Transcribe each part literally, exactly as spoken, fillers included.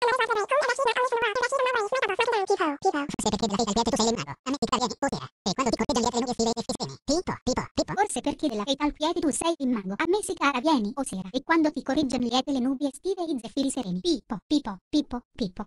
Forse perché della età al piede tu sei il mago. A me si cara vieni o sera. E quando ti correggiano liete le nubi estive e i zeffiri sereni. Pippo, Pippo, Pippo, Pippo.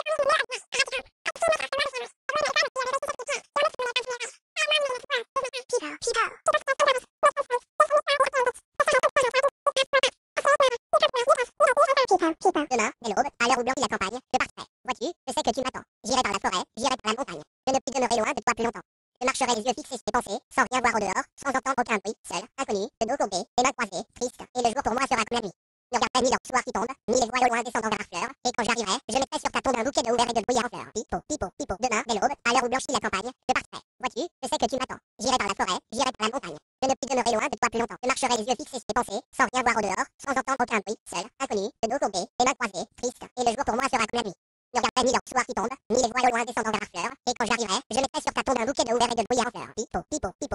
Demain, dès l'aube, à l'heure où blanchit la campagne, je partirai. Vois-tu, je sais que tu m'attends. J'irai par la forêt, j'irai par la montagne. Je ne puis demeurer loin de toi plus longtemps. Je marcherai les yeux fixés sur tes pensées, sans rien voir au dehors, sans entendre aucun bruit, seul, inconnu, de dos courbés, les mains croisées, triste, et le jour pour moi sera comme la nuit. Ne regarde pas ni le soir qui tombe, ni les voiles au loin descendant vers la fleur, et quand j'arriverai, je mettrai sur ta tombe un bouquet de houverts et de bruyères en fleurs. Pipo, pipo, pipo. Demain, dès l'aube, à l'heure où blanchit la campagne, je partirai. Vois-tu, je sais que tu m'attends. J'irai par la forêt, j'irai par la montagne. Je ne puis demeurer loin de toi plus longtemps. Je marcherai les yeux fixés sur tes pensées, sans rien voir au dehors, sans entendre aucun bruit, seul, inconnu, de dos courbés, les mains croisées, triste, et le jour pour moi sera comme la nuit. Ne regarde pas ni le soir qui tombe, ni les voiles au loin descendant vers la fleur, et quand j'arriverai, je mettrai sur ta tombe un bouquet de houverts et de bruyères en fleurs. Pipo, pipo, pipo.